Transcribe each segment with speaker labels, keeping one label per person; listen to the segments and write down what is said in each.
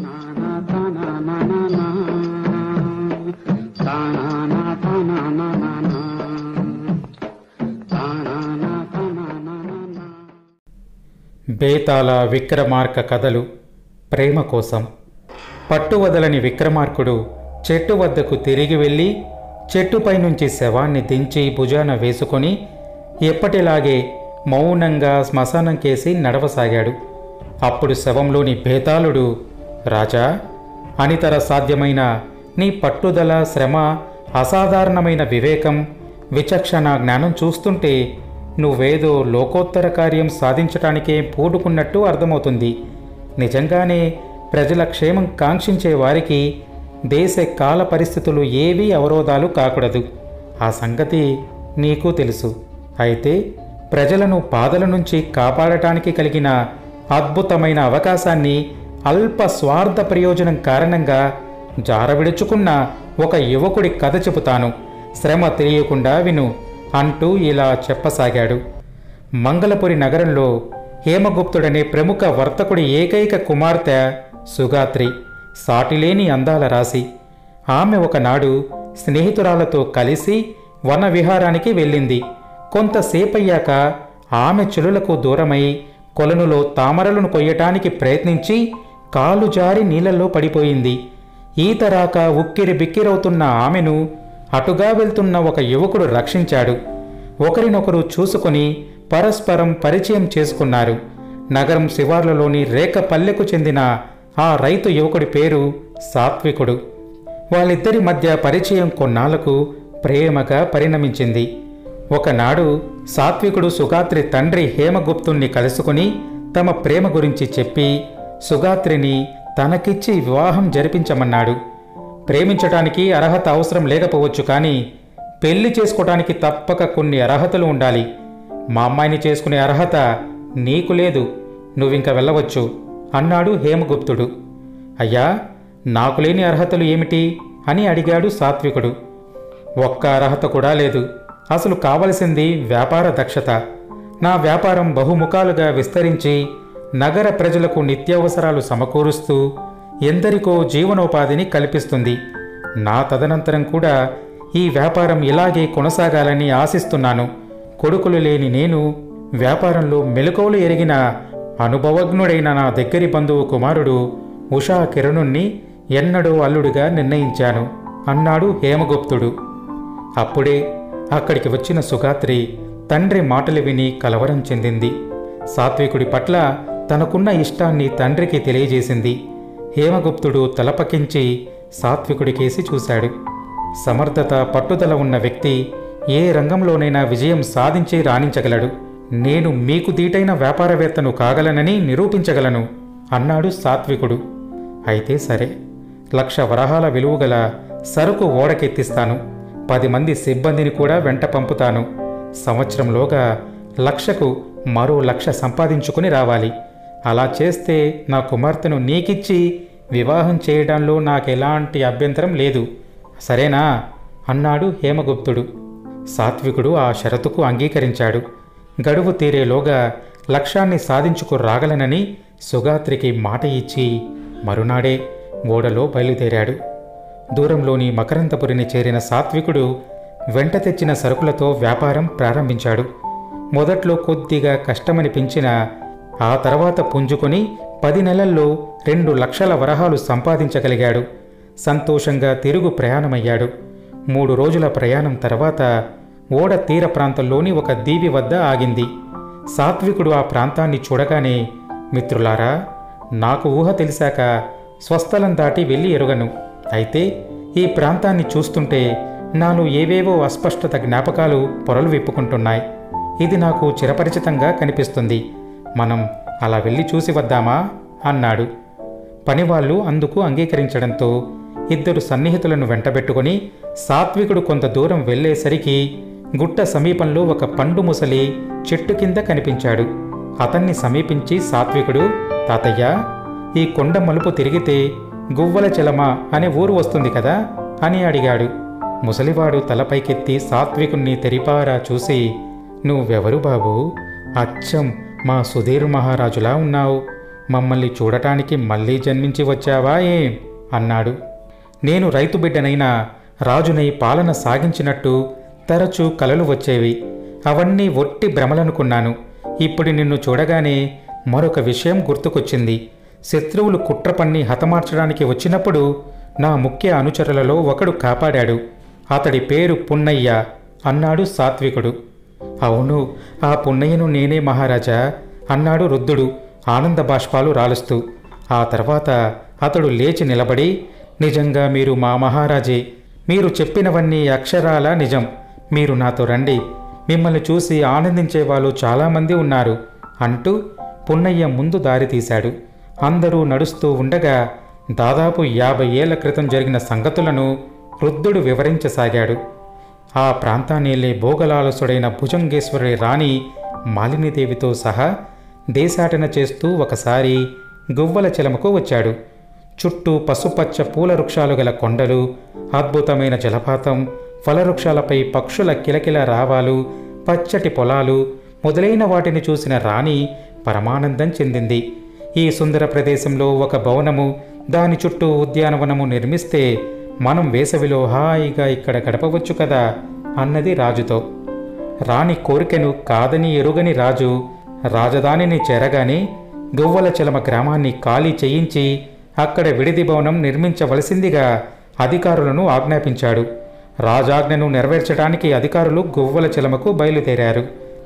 Speaker 1: బేతాళ విక్రమార్క కథలు. ప్రేమ కోసం. పట్టువదలని విక్రమార్కుడు చెట్టు వద్దకు తిరిగి వెళ్ళి చెట్టుపై నుంచి శవాన్ని దించి భుజాన వేసుకొని ఎప్పటిలాగే మౌనంగా శ్మశానం కేసి నడవసాగాడు. అప్పుడు శవంలోని బేతాళుడు, రాజా, అనితర సాధ్యమైన నీ పట్టుదల, శ్రమ, అసాధారణమైన వివేకం, విచక్షణ జ్ఞానం చూస్తుంటే నువ్వేదో లోకోత్తర కార్యం సాధించటానికే పూడుకున్నట్టు అర్థమవుతుంది. నిజంగానే ప్రజల క్షేమం కాంక్షించే వారికి దేశ కాల పరిస్థితులు ఏవీ అవరోధాలు కాకూడదు. ఆ సంగతి నీకు తెలుసు. అయితే ప్రజలను బాధల నుంచి కాపాడటానికి కలిగిన అద్భుతమైన అవకాశాన్ని అల్ప స్వార్థ ప్రయోజనం కారణంగా జారవిడుచుకున్న ఒక యువకుడి కథ చెబుతాను, శ్రమ తెలియకుండా విను అంటూ ఇలా చెప్పసాగాడు. మంగళపురి నగరంలో హేమగుప్తుడనే ప్రముఖ వర్తకుడి ఏకైక కుమార్తె సుగాత్రి, సాటిలేని అందాల రాశి. ఆమె ఒకనాడు స్నేహితురాలతో కలిసి వన విహారానికి వెళ్ళింది. కొంతసేపయ్యాక ఆమె చెలులకు దూరమై కొలనులో తామరలను కొయ్యటానికి ప్రయత్నించి కాలు జారి నీళ్లలో పడిపోయింది. ఈత రాక ఉక్కిరి బిక్కిరవుతున్న ఆమెను అటుగా వెళ్తున్న ఒక యువకుడు రక్షించాడు. ఒకరినొకరు చూసుకొని పరస్పరం పరిచయం చేసుకున్నారు. నగరం శివార్లలోని రేకపల్లెకు చెందిన ఆ రైతు యువకుడి పేరు సాత్వికుడు. వాళ్ళిద్దరి మధ్య పరిచయం కొన్నాళ్లకు ప్రేమగా పరిణమించింది. ఒకనాడు సాత్వికుడు సుగాత్రి తండ్రి హేమగుప్తుణ్ణి కలుసుకుని తమ ప్రేమ గురించి చెప్పి సుగాత్రిని తనకిచ్చి వివాహం జరిపించమన్నాడు. ప్రేమించటానికి అర్హత అవసరం లేకపోవచ్చు, కానీ పెళ్లి చేసుకోవటానికి తప్పక కొన్ని అర్హతలు ఉండాలి. మా అమ్మాయిని చేసుకునే అర్హత నీకు లేదు, నువ్వింక వెళ్ళవచ్చు అన్నాడు హేమగుప్తుడు. అయ్యా, నాకు లేని అర్హతలు ఏమిటి అని అడిగాడు సాత్వికుడు. ఒక్క అర్హత కూడా లేదు. అసలు కావలసింది వ్యాపార దక్షత. నా వ్యాపారం బహుముఖాలుగా విస్తరించి నగర ప్రజలకు నిత్యావసరాలు సమకూరుస్తూ ఎందరికో జీవనోపాధిని కల్పిస్తుంది. నా తదనంతరం కూడా ఈ వ్యాపారం ఇలాగే కొనసాగాలని ఆశిస్తున్నాను. కొడుకులు లేని నేను వ్యాపారంలో మెలకువలు ఎరిగిన అనుభవజ్ఞుడైన నా దగ్గరి బంధువు కుమారుడు ఉషా కిరణుణ్ణి ఎన్నడూ అల్లుడిగా నిర్ణయించాను అన్నాడు హేమగుప్తుడు. అప్పుడే అక్కడికి వచ్చిన సుగాత్రి తండ్రి మాటలు విని కలవరం చెందింది. సాత్వికుడి పట్ల తనకున్న ఇష్టాన్ని తండ్రికి తెలియజేసింది. హేమగుప్తుడు తలపకించి సాత్వికుడికేసి చూశాడు. సమర్థత, పట్టుదల ఉన్న వ్యక్తి ఏ రంగంలోనైనా విజయం సాధించి రాణించగలడు. నేను మీకు దీటైన వ్యాపారవేత్తను కాగలనని నిరూపించగలను అన్నాడు సాత్వికుడు. అయితే సరే, 1,00,000 వరహాల విలువగల సరుకు ఓడకెత్తిస్తాను. 10 మంది సిబ్బందిని కూడా వెంట పంపుతాను. సంవత్సరంలోగా 1,00,000కు మరో 1,00,000 సంపాదించుకుని రావాలి. అలా చేస్తే నా కుమార్తెను నీకిచ్చి వివాహం చేయడంలో నాకెలాంటి అభ్యంతరం లేదు, సరేనా అన్నాడు హేమగుప్తుడు. సాత్వికుడు ఆ షరతుకు అంగీకరించాడు. గడువు తీరేలోగా లక్ష్యాన్ని సాధించుకు రాగలనని సుగాత్రికి మాట ఇచ్చి మరునాడే ఓడలో బయలుదేరాడు. దూరంలోని మకరంతపురిని చేరిన సాత్వికుడు వెంట తెచ్చిన సరుకులతో వ్యాపారం ప్రారంభించాడు. మొదట్లో కొద్దిగా కష్టమనిపించిన ఆ తర్వాత పుంజుకొని 10 నెలల్లో 2 లక్షల వరహాలు సంపాదించగలిగాడు. సంతోషంగా తిరుగు ప్రయాణమయ్యాడు. 3 రోజుల ప్రయాణం తర్వాత ఓడ తీర ప్రాంతంలోని ఒక దీవి వద్ద ఆగింది. సాత్వికుడు ఆ ప్రాంతాన్ని చూడగానే, మిత్రులారా, నాకు ఊహ తెలిసాక స్వస్థలం దాటి వెళ్ళి ఎరుగను. అయితే ఈ ప్రాంతాన్ని చూస్తుంటే నాలో ఏవేవో అస్పష్టత జ్ఞాపకాలు పొరలు విప్పుకుంటున్నాయి. ఇది నాకు చిరపరిచితంగా కనిపిస్తుంది. మనం అలా వెళ్ళి చూసి వద్దామా అన్నాడు. పనివాళ్లు అందుకు అంగీకరించడంతో ఇద్దరు సన్నిహితులను వెంటబెట్టుకుని సాత్వికుడు కొంత దూరం వెళ్ళేసరికి గుట్ట సమీపంలో ఒక పండు ముసలి చెట్టు కింద కనిపించాడు. అతన్ని సమీపించి సాత్వికుడు, తాతయ్య, ఈ కొండ మలుపు తిరిగితే గువ్వల చెలమ అనే ఊరు వస్తుంది కదా అని అడిగాడు. ముసలివాడు తలపైకెత్తి సాత్వికుణ్ణి తెరిపారా చూసి, నువ్వెవరు బాబూ? అచ్చం మా సుధీర్ మహారాజులా ఉన్నావు. మమ్మల్ని చూడటానికి మళ్ళీ జన్మించి వచ్చావా ఏం అన్నాడు. నేను రైతు బిడ్డనైనా రాజునై పాలన సాగించినట్టు తరచూ కలలు వచ్చేవి. అవన్నీ ఒట్టి భ్రమలనుకున్నాను. ఇప్పుడు నిన్ను చూడగానే మరొక విషయం గుర్తుకొచ్చింది. శత్రువులు కుట్ర పన్ని హతమార్చడానికి వచ్చినప్పుడు నా ముఖ్య అనుచరులలో ఒకడు కాపాడాడు. అతడి పేరు పున్నయ్య అన్నాడు సాత్వికుడు. అవును, ఆ పున్నయ్యను నేనే మహారాజా అన్నాడు రుద్రుడు ఆనంద బాష్పాలు రాలుస్తూ. ఆ తర్వాత అతడు లేచి నిలబడి, నిజంగా మీరు మా మహారాజే. మీరు చెప్పినవన్నీ అక్షరాల నిజం. మీరు నాతో రండి. మిమ్మల్ని చూసి ఆనందించేవాళ్ళు చాలామంది ఉన్నారు అంటూ పున్నయ్య ముందు దారి తీశాడు. అందరూ నడుస్తూ ఉండగా దాదాపు 50 ఏళ్ల క్రితం జరిగిన సంగతులను రుద్రుడు వివరించసాగాడు. ఆ ప్రాంతాన్నేలే భోగలాలసుడైన భుజంగేశ్వరి రాణి మాలినీదేవితో సహా దేశాటన చేస్తూ ఒకసారి గువ్వల చెలమకు వచ్చాడు. చుట్టూ పసుపచ్చ పూల వృక్షాలు గల కొండలు, అద్భుతమైన జలపాతం, ఫలవృక్షాలపై పక్షుల కిలకిల రావాలు, పచ్చటి పొలాలు మొదలైన వాటిని చూసిన రాణి పరమానందం చెందింది. ఈ సుందర ప్రదేశంలో ఒక భవనము, దాని చుట్టూ ఉద్యానవనము నిర్మిస్తే మనం వేసవిలో హాయిగా ఇక్కడ గడపవచ్చు కదా అన్నది రాజుతో. రాణి కోరికను కాదని ఎరుగని రాజు రాజధానిని చేరగానే గువ్వల చెలమ గ్రామాన్ని ఖాళీ చేయించి అక్కడ విడిది భవనం నిర్మించవలసిందిగా అధికారులను ఆజ్ఞాపించాడు. రాజాజ్ఞను నెరవేర్చడానికి అధికారులు గువ్వల చెలమకు బయలుదేరారు.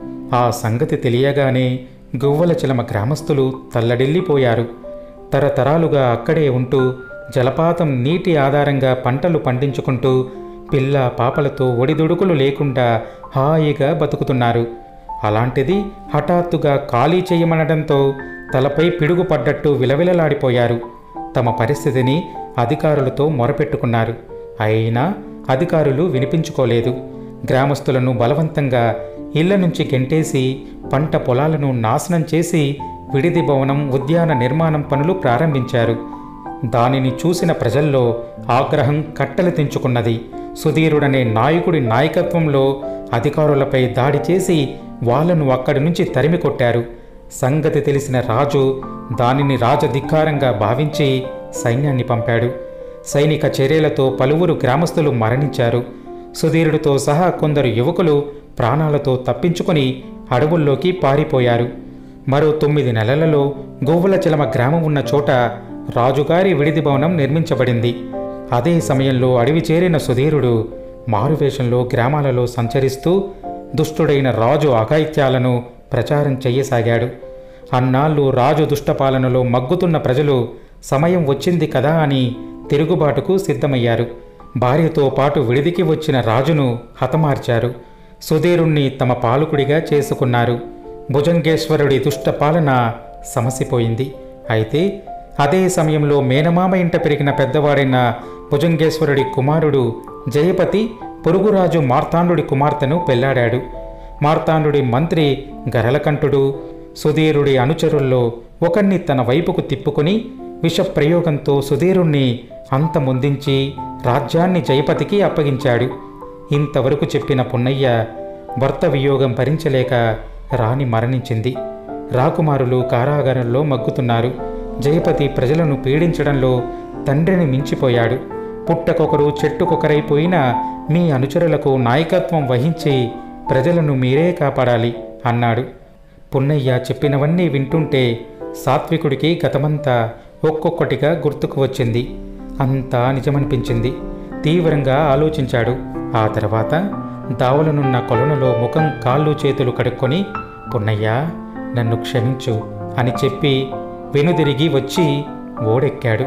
Speaker 1: ఆ సంగతి తెలియగానే గువ్వల చెలమ గ్రామస్తులు తల్లడిల్లిపోయారు. తరతరాలుగా అక్కడే ఉంటూ జలపాతం నీటి ఆధారంగా పంటలు పండించుకుంటూ పిల్ల పాపలతో ఒడిదుడుకులు లేకుండా హాయిగా బతుకుతున్నారు. అలాంటిది హఠాత్తుగా ఖాళీ చేయమనడంతో తలపై పిడుగు పడ్డట్టు విలవిలలాడిపోయారు. తమ పరిస్థితిని అధికారులతో మొరపెట్టుకున్నారు. అయినా అధికారులు వినిపించుకోలేదు. గ్రామస్తులను బలవంతంగా ఇళ్ల నుంచి గెంటేసి పంట పొలాలను నాశనం చేసి విడిది భవనం, ఉద్యాన నిర్మాణం పనులు ప్రారంభించారు. దానిని చూసిన ప్రజల్లో ఆగ్రహం కట్టలు తెంచుకున్నది. సుధీరుడనే నాయకుడి నాయకత్వంలో అధికారులపై దాడి చేసి వాళ్లను అక్కడి నుంచి తరిమి కొట్టారు. సంగతి తెలిసిన రాజు దానిని రాజధిక్కారంగా భావించి సైన్యాన్ని పంపాడు. సైనిక చర్యలతో పలువురు గ్రామస్తులు మరణించారు. సుధీరుడితో సహా కొందరు యువకులు ప్రాణాలతో తప్పించుకొని అడవుల్లోకి పారిపోయారు. మరో 9 నెలలలో గువ్వల చెలమ గ్రామం ఉన్న చోట రాజుగారి విడిది భవనం నిర్మించబడింది. అదే సమయంలో అడవి చేరిన సుధీరుడు మారువేషంలో గ్రామాలలో సంచరిస్తూ దుష్టుడైన రాజు అఘాయిత్యాలను ప్రచారం చెయ్యసాగాడు. అన్నాళ్ళు రాజు దుష్టపాలనలో మగ్గుతున్న ప్రజలు సమయం వచ్చింది కదా అని తిరుగుబాటుకు సిద్ధమయ్యారు. భార్యతో పాటు విడిదికి వచ్చిన రాజును హతమార్చారు. సుధీరుణ్ణి తమ పాలకుడిగా చేసుకున్నారు. భుజంగేశ్వరుడి దుష్టపాలన సమసిపోయింది. అయితే అదే సమయంలో మేనమామ ఇంట పెరిగిన పెద్దవాడైన భుజంగేశ్వరుడి కుమారుడు జయపతి పొరుగురాజు మార్తాండుడి కుమార్తెను పెళ్లాడాడు. మార్తాండుడి మంత్రి గరళకంఠుడు సుధీరుడి అనుచరుల్లో ఒకణ్ణి తన వైపుకు తిప్పుకుని విషప్రయోగంతో సుధీరుణ్ణి అంతమొందించి రాజ్యాన్ని జయపతికి అప్పగించాడు. ఇంతవరకు చెప్పిన పున్నయ్య భర్త వియోగం భరించలేక రాణి మరణించింది. రాకుమారులు కారాగారంలో మగ్గుతున్నారు. జయపతి ప్రజలను పీడించడంలో తండ్రిని మించిపోయాడు. పుట్టకొకరు చెట్టుకొకరైపోయిన మీ అనుచరులకు నాయకత్వం వహించి ప్రజలను మీరే కాపాడాలి అన్నాడు. పున్నయ్య చెప్పినవన్నీ వింటుంటే సాత్వికుడికి గతమంతా ఒక్కొక్కటిగా గుర్తుకు వచ్చింది. అంతా నిజమనిపించింది. తీవ్రంగా ఆలోచించాడు. ఆ తర్వాత దావలనున్న కొలనులో ముఖం కాళ్ళు చేతులు కడుక్కొని, పున్నయ్య నన్ను క్షమించు అని చెప్పి వెనుదిరిగి వచ్చి ఓడెక్కాడు.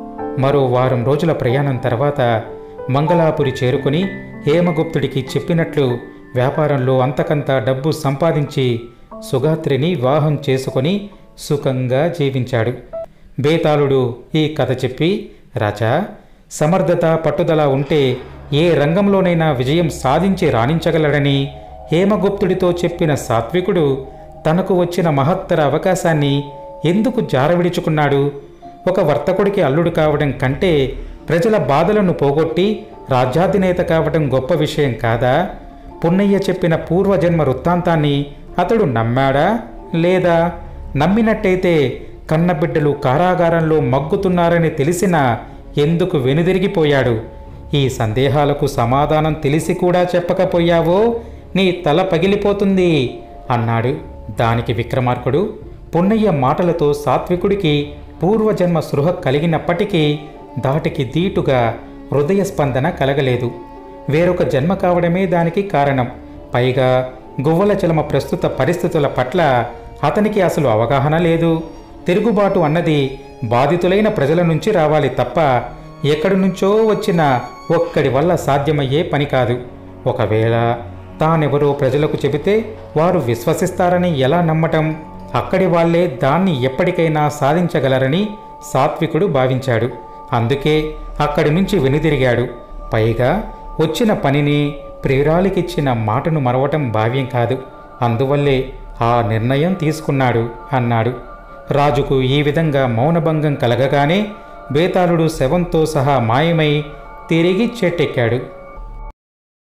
Speaker 1: మరో 1 వారం రోజుల ప్రయాణం తర్వాత మంగళాపురి చేరుకుని హేమగుప్తుడికి చెప్పినట్లు వ్యాపారంలో అంతకంతా డబ్బు సంపాదించి సుగాత్రిని వివాహం చేసుకొని సుఖంగా జీవించాడు. బేతాళుడు ఈ కథ చెప్పి, రాజా, సమర్థత పట్టుదల ఉంటే ఏ రంగంలోనైనా విజయం సాధించి రాణించగలడని హేమగుప్తుడితో చెప్పిన సాత్వికుడు తనకు వచ్చిన మహత్తర అవకాశాన్ని ఎందుకు జారవిడుచుకున్నాడు? ఒక వర్తకుడికి అల్లుడు కావడం కంటే ప్రజల బాధలను పోగొట్టి రాజ్యాధినేత కావడం గొప్ప విషయం కాదా? పున్నయ్య చెప్పిన పూర్వజన్మ వృత్తాంతాన్ని అతడు నమ్మాడా లేదా? నమ్మినట్టయితే కన్నబిడ్డలు కారాగారంలో మగ్గుతున్నారని తెలిసినా ఎందుకు వెనుదిరిగిపోయాడు? ఈ సందేహాలకు సమాధానం తెలిసి కూడా చెప్పకపోయావో నీ తల పగిలిపోతుంది అన్నాడు. దానికి విక్రమార్కుడు పున్నయ్య మాటలతో సాత్వికుడికి పూర్వజన్మ స్పృహ కలిగినప్పటికీ దాటికి దీటుగా హృదయ స్పందన కలగలేదు. వేరొక జన్మ కావడమే దానికి కారణం. పైగా గువ్వల చలమ ప్రస్తుత పరిస్థితుల పట్ల అతనికి అసలు అవగాహన లేదు. తిరుగుబాటు అన్నది బాధితులైన ప్రజల నుంచి రావాలి తప్ప ఎక్కడి నుంచో వచ్చిన ఒక్కడి వల్ల సాధ్యమయ్యే పని కాదు. ఒకవేళ తానెవరో ప్రజలకు చెబితే వారు విశ్వసిస్తారని ఎలా నమ్మటం? అక్కడి వాళ్లే దాన్ని ఎప్పటికైనా సాధించగలరని సాత్వికుడు భావించాడు. అందుకే అక్కడి నుంచి వెనుదిరిగాడు. పైగా వచ్చిన పనిని ప్రియురాలికిచ్చిన మాటను మరవటం భావ్యం కాదు. అందువల్లే ఆ నిర్ణయం తీసుకున్నాడు అన్నాడు. రాజుకు ఈ విధంగా మౌనభంగం కలగగానే బేతాళుడు శవంతో సహా మాయమై తిరిగి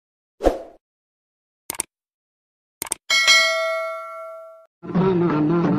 Speaker 1: చెట్టెక్కాడు.